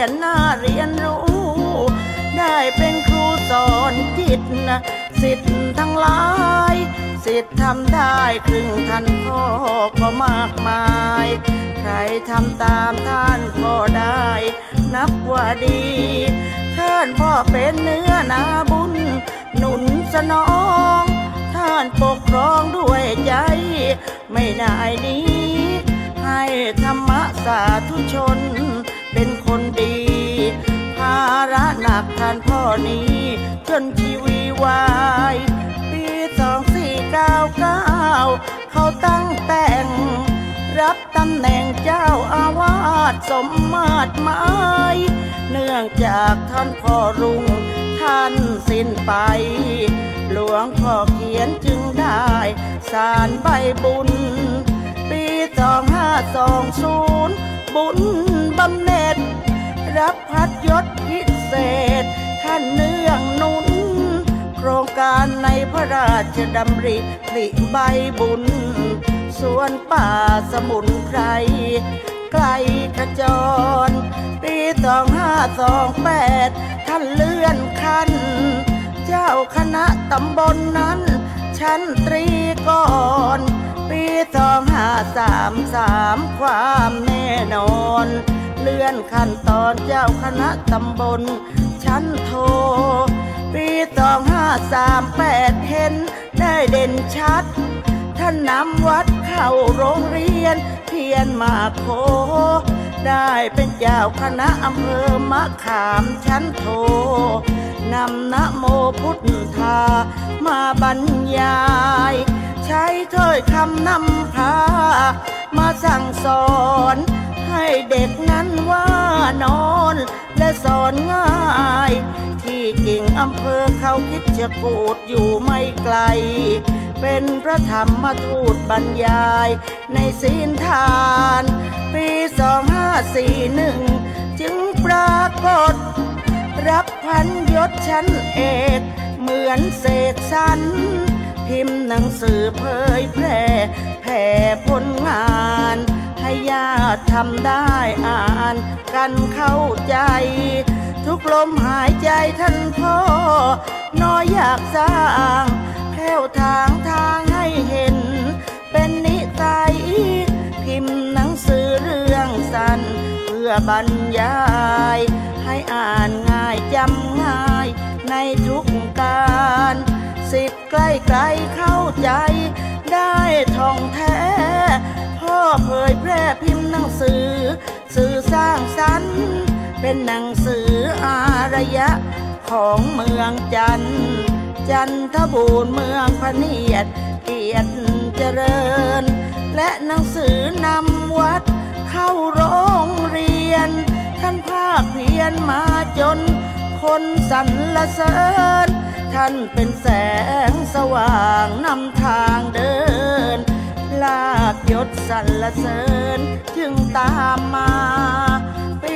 ยนหน้าเรียนรู้ได้เป็นครูสอนจิตสิทธิ์ทั้งหลายสิทธิ์ทำได้ครึ่งท่านพ่อก็มากมายใครทำตามท่านก็ได้นับว่าดีท่านพ่อเป็นเนื้อนาบุญหนุนสนองท่านปกครองด้วยใจไม่ได้นี้ให้ธรรมะสาธุชนเป็นคนดีภาระหนักท่านพ่อนี้จนชีวีวายปี2499เขาตั้งแต่งรับตำแหน่งเจ้าอาวาสสมมาตรหมายเนื่องจากท่านพ่อรุ่งท่านสิ้นไปหลวงพ่อเขียนจึงได้สารใบบุญปี2520บุญบำเหน็จรับพัดยศพิเศษท่านเนื่องนุนโครงการในพระราชดำริผลิใบบุญสวนป่าสมุนไพรไกลขจรปี2528ท่านเลื่อนขั้นเจ้าคณะตำบลนั้นชั้นตรีก่อนปี2533ความแน่นอนเลื่อนขั้นตอนเจ้าคณะตำบลชั้นโทปี2538เห็นได้เด่นชัดท่านนำวัดเข้าโรงเรียนเพียรมาโคได้เป็นเจ้าคณะอำเภอมะขามชั้นโทนำนะโมพุทธามาบรรยายใช้ถ้อยคำนำพามาสั่งสอนให้เด็กนั้นว่านอนและสอนง่ายที่กิ่งอำเภอเขาคิดจะกูดอยู่ไม่ไกลเป็นพระธรรมทูตบรรยายในศีลทานปี2541จึงปรากฏรับพันยศชั้นเอกเหมือนเศษสันพิมพ์หนังสือเผยแพร่แผ่ผลงานให้ญาติทำได้อ่านกันเข้าใจทุกลมหายใจท่านพ่อน้อยอยากสร้างแผ่วทางให้เห็นเป็นนิสัยพิมพ์หนังสือเรื่องสั้นเพื่อบรรยายให้อ่านง่ายจำง่ายในทุกการสิทธิ์ใกล้ๆเข้าใจได้ท่องแท้พ่อเผยแพร่พิมพ์หนังสือสื่อสร้างสรรค์เป็นหนังสืออารยะของเมืองจันทบูรณ์เมืองพะเนียดเกียรติเจริญและหนังสือนำวัดเข้าโรงเรียนท่านภาคเพียรมาจนคนสรรเสริญท่านเป็นแสงสว่างนำทางเดินลาบยศสรรเสริญจึงตามมาปี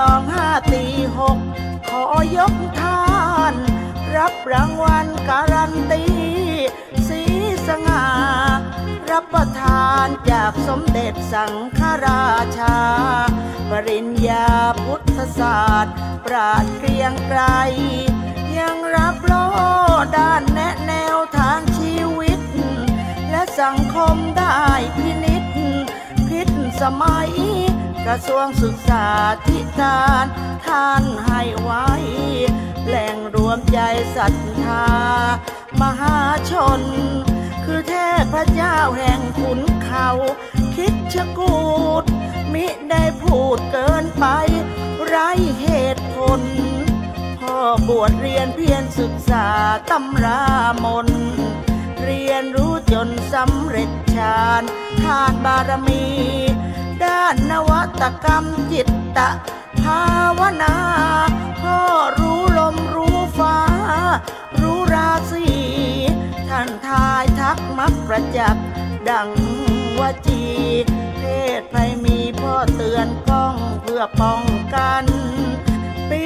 2546ขอยกท่านรับรางวัลการันตีสีสง่ารับประทานจากสมเด็จสังฆราชาปริญญาพุทธศาสตร์ปราชญ์เกรียงไกรยังรับโลด้านแนะแนวทางชีวิตและสังคมได้พินิจพิสมัยกระทรวงศึกษาธิการท่านให้ไว้แหล่งรวมใจศรัทธามหาชนคือเทพเจ้าแห่งขุนเขาคิดชกูฏมิได้พูดเกินไปไร้เหตุผลพ่อบวชเรียนเพียรศึกษาตำรามนเรียนรู้จนสำเร็จฌานทานบารมีด้านนวัตกรรมจิตตภาวนาพ่อรู้ลมรู้ฟ้ารู้ราศีท่านทายทักมักประจักษ์ดังวจีเทศภัยมีพ่อเตือนก้องเพื่อป้องกันปี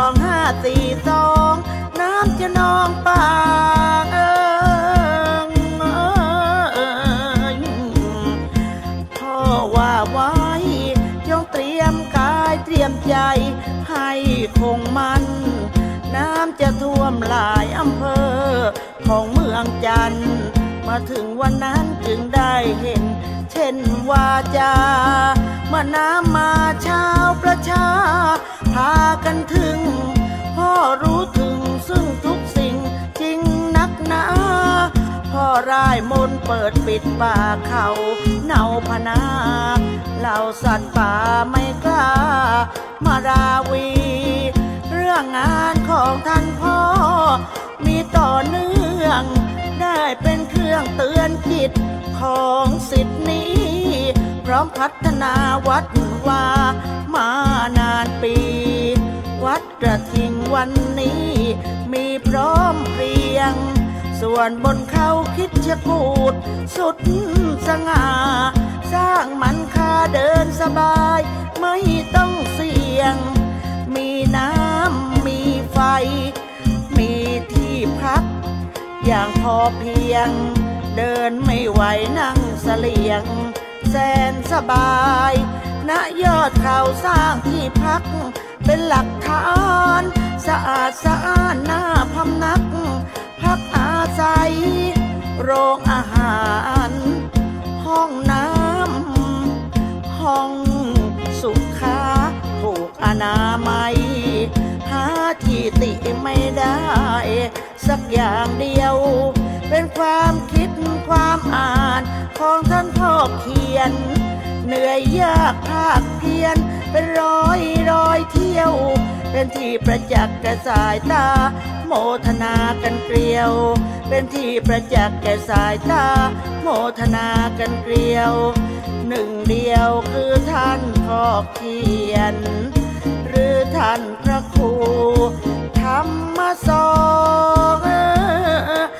2542น้ำจะนองปากพ่อว่าไว้จงเตรียมกายเตรียมใจหลายอำเภอของเมืองจันทร์มาถึงวันนั้นจึงได้เห็นเช่นวาจาเมื่อน้ำมาชาวประชาพากันถึงพ่อรู้ถึงซึ่งทุกสิ่งจริงนักหนาพ่อร่ายมนต์เปิดปิดป่าเขาเนาพนาเหล่าสัตว์ป่าไม่กล้ามาราวีเรื่องงานของท่านพ่อมีต่อเนื่องได้เป็นเครื่องเตือนจิตของศิษย์นี้พร้อมพัฒนาวัดวามานานปีวัดกระทิงวันนี้มีพร้อมเพรียงส่วนบนเขาคิดจะกูดสุดสง่าสร้างมันคาเดินสบายไม่ต้องเสี่ยงมีน้ำมีไฟมีที่พักอย่างพอเพียงเดินไม่ไหวนั่งเสลียงแสนสบายณยอดเขาสร้างที่พักเป็นหลักฐานสะอาดสะอ้านน่าพำนักพักอาศัยโรงอาหารห้องน้ำห้องสุขาถูกอนามัยหาที่ติไม่ได้สักอย่างเดียวเป็นความคิดความอ่านของท่านพ่อเขียนเหนื่อยยากภาคเพียรเป็นร้อยเที่ยวเป็นที่ประจักษ์แก่สายตาโมทนากันเกลียวเป็นที่ประจักษ์แก่สายตาโมทนากันเกลียวหนึ่งเดียวคือท่านพ่อเขียนหรือท่านพระครูธรรมสอน